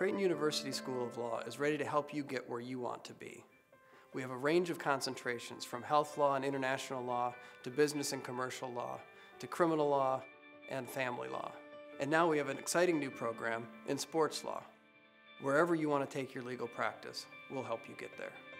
Creighton University School of Law is ready to help you get where you want to be. We have a range of concentrations from health law and international law to business and commercial law to criminal law and family law. And now we have an exciting new program in sports law. Wherever you want to take your legal practice, we'll help you get there.